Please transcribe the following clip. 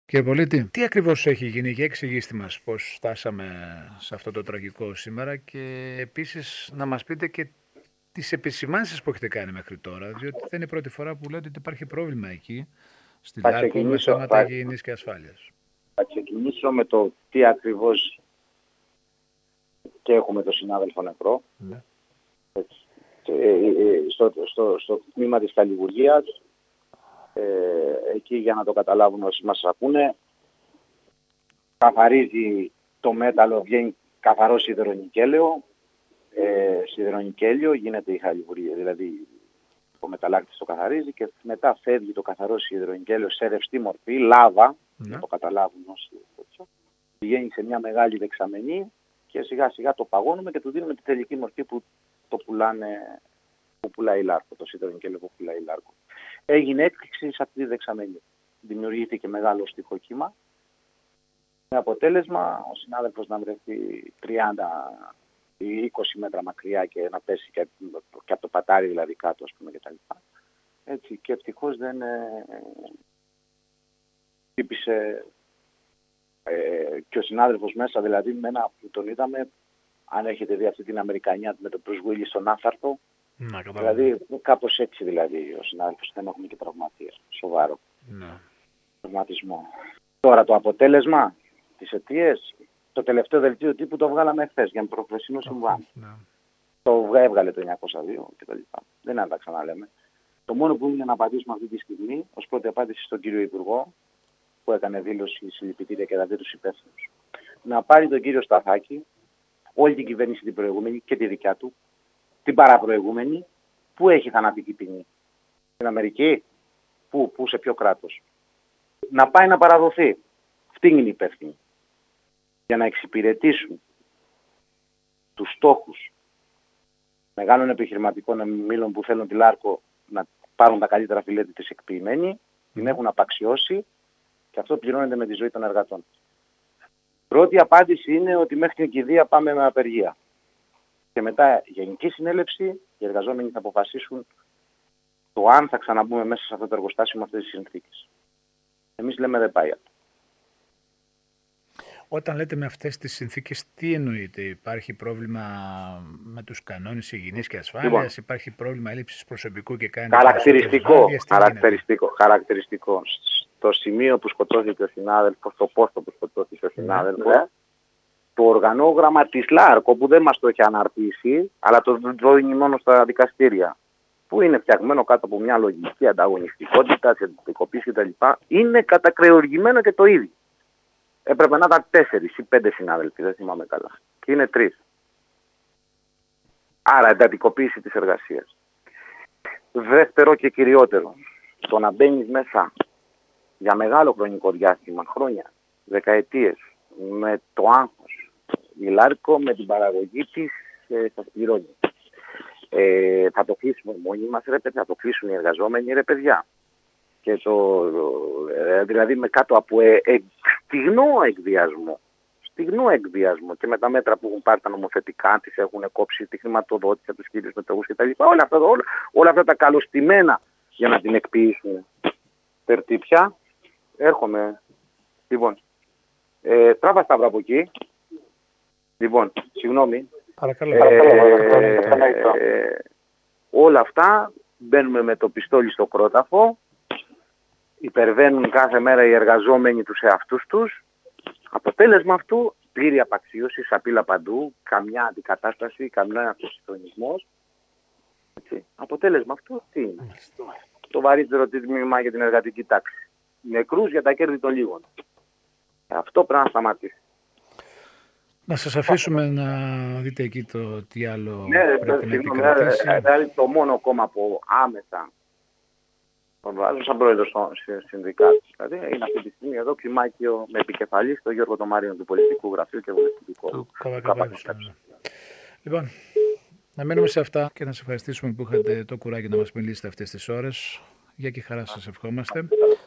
Κύριε Πολίτη, τι ακριβώς έχει γίνει, για εξηγήστε μας πώς φτάσαμε σε αυτό το τραγικό σήμερα και επίσης να μας πείτε και τις επισημάνσεις που έχετε κάνει μέχρι τώρα, διότι δεν είναι η πρώτη φορά που λέτε ότι υπάρχει πρόβλημα εκεί, στη Λάρκο, με θέματα υγιεινής και ασφάλειας. Θα ξεκινήσω με το τι ακριβώς και έχουμε τον συνάδελφο νεκρό. Ναι. Στο τμήμα της καλλιουργίας, εκεί για να το καταλάβουν όσοι μας ακούνε, καθαρίζει το μέταλλο, βγαίνει καθαρό σιδερονικέλαιο, γίνεται η χαλιβουργία, δηλαδή ο μεταλλάκτης το καθαρίζει και μετά φεύγει το καθαρό σιδερονικέλαιο σε ρευστή μορφή, λάβα, να το καταλάβουν όσοι έτσι. Πηγαίνει σε μια μεγάλη δεξαμενή και σιγά σιγά το παγώνουμε και του δίνουμε τη τελική μορφή που το πουλάνε, που πουλάει η Λάρκο, το σιδερονικέλαιο που πουλάει η Λάρκο. Έγινε έκρηξη σε αυτή τη δεξαμενή. Δημιουργήθηκε μεγάλο στιχό κύμα. Με αποτέλεσμα ο συνάδελφος να βρεθεί 30 ή 20 μέτρα μακριά και να πέσει και από το πατάρι δηλαδή κάτω, ας πούμε, κτλ. Έτσι, και ευτυχώς δεν χτύπησε και ο συνάδελφος μέσα, δηλαδή μένα που τον είδαμε, αν έχετε δει αυτή την Αμερικανιά με τον Bruce Willis στον Άθαρτο, δηλαδή κάπως έτσι δηλαδή ο συνάδελφος, δεν έχουμε και τραυματία, σοβαρό τραυματισμό. Τώρα το αποτέλεσμα, τις αιτίες, το τελευταίο δελτίο τύπου το βγάλαμε χθες για προχθεσινό συμβάν. Το έβγαλε το 902 κτλ. Δεν είναι να τα ξαναλέμε. Το μόνο που είναι να απαντήσουμε αυτή τη στιγμή, ως πρώτη απάντηση στον κύριο Υπουργό, που έκανε δήλωση συλληπιτήρια και δαδεί τους υπεύθυνους, να πάρει τον κύριο Σταθάκη, όλη την κυβέρνηση την προηγούμενη και τη δικιά του, την παραπροηγούμενη, που έχει θανατική ποινή. Στην Αμερική, που σε ποιο κράτος. Να πάει να παραδοθεί. Αυτή είναι η υπεύθυνη. Για να εξυπηρετήσουν τους στόχους μεγάλων επιχειρηματικών ομίλων που θέλουν τη Λάρκο να πάρουν τα καλύτερα φιλέτη της εκποιημένη, την έχουν απαξιώσει και αυτό πληρώνεται με τη ζωή των εργατών. Πρώτη απάντηση είναι ότι μέχρι την κηδεία πάμε με απεργία. Και μετά γενική συνέλευση, οι εργαζόμενοι θα αποφασίσουν το αν θα ξαναμπούμε μέσα σε αυτό το εργοστάσιο με αυτές τις συνθήκες. Εμείς λέμε δεν πάει αυτό. Όταν λέτε με αυτές τις συνθήκες, τι εννοείτε? Υπάρχει πρόβλημα με τους κανόνες υγιεινής και ασφάλειας, λοιπόν, υπάρχει πρόβλημα έλλειψης προσωπικού και κάνει... Χαρακτηριστικό. Στο σημείο που σκοτώθηκε ο συνάδελφος, στο πόστο που σκοτώθηκε ο συνάδελφος, το οργανόγραμμα της Λάρκο, που δεν μας το έχει αναρτήσει, αλλά το δίνει μόνο στα δικαστήρια, που είναι φτιαγμένο κάτω από μια λογική ανταγωνιστικότητα, αντικοποίηση κτλ., είναι κατακρεουργημένο και το ίδιο. Έπρεπε να ήταν 4 ή 5 συνάδελφοι, δεν θυμάμαι καλά. Και είναι 3. Άρα εντατικοποίηση της εργασίας. Δεύτερο και κυριότερο, το να μπαίνεις μέσα για μεγάλο χρονικό διάστημα, χρόνια, δεκαετίες, με το άγχος, η Λάρκο με την παραγωγή της θα πληρώνει. Θα το κλείσουμε μόνοι μας, ρε παιδιά, θα το κλείσουν οι εργαζόμενοι, ρε παιδιά. Και δηλαδή με κάτω από στιγνό εκβιασμό και με τα μέτρα που έχουν πάρει τα νομοθετικά, τις έχουν κόψει τη χρηματοδότηση από τους κύριους μεταγούς κτλ. Όλα αυτά τα καλωστημένα για να την εκποιήσουν. Τερτύπια, έρχομαι. Λοιπόν, τράβα Σταύρο από εκεί. Λοιπόν, συγγνώμη. Παρακαλώ. Όλα αυτά μπαίνουμε με το πιστόλι στο κρόταφο. Υπερβαίνουν κάθε μέρα οι εργαζόμενοι τους εαυτούς τους. Αποτέλεσμα αυτού, πλήρη απαξίωση, σαπίλα παντού, καμιά αντικατάσταση, καμιά αυτοσυντονισμός. Αποτέλεσμα αυτού τι είναι? Το βαρύτερο τίμημα για την εργατική τάξη. Νεκρούς για τα κέρδη των λίγων. Αυτό πρέπει να σταματήσει. Να σας αφήσουμε να δείτε εκεί το τι άλλο πρέπει να επικρατήσει. Δηλαδή το μόνο κόμμα που άμεσα τον βάζω σαν πρόεδρος των συνδικάτων. Δηλαδή είναι αυτή τη στιγμή εδώ κλιμάκιο με επικεφαλή στο Γιώργο Τομάριο του Πολιτικού Γραφείου και Βουλευτικού του ΚΚΕ. Λοιπόν, να μένουμε σε αυτά και να σας ευχαριστήσουμε που είχατε το κουράγιο να μας μιλήσετε αυτές τις ώρες. Για και χαρά σας ευχόμαστε.